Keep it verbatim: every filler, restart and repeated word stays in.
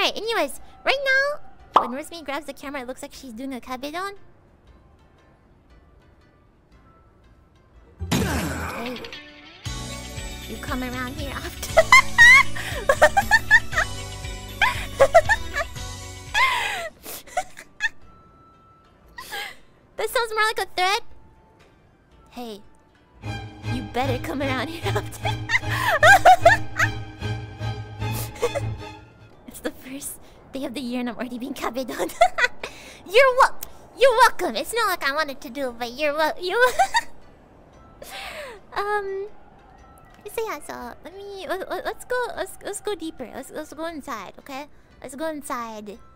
Okay, anyways, right now, when Rosemi grabs the camera, it looks like she's doing a kabedon. Okay. You come around here often. That sounds more like a threat. Hey, you better come around here often. It's the first day of the year and I'm already being kabedon. You're wel You're welcome. It's not like I wanted to do it, but you're wel you. um. So yeah, so let me let, let, let's go. Let's let's go deeper. Let's let's go inside. Okay, let's go inside.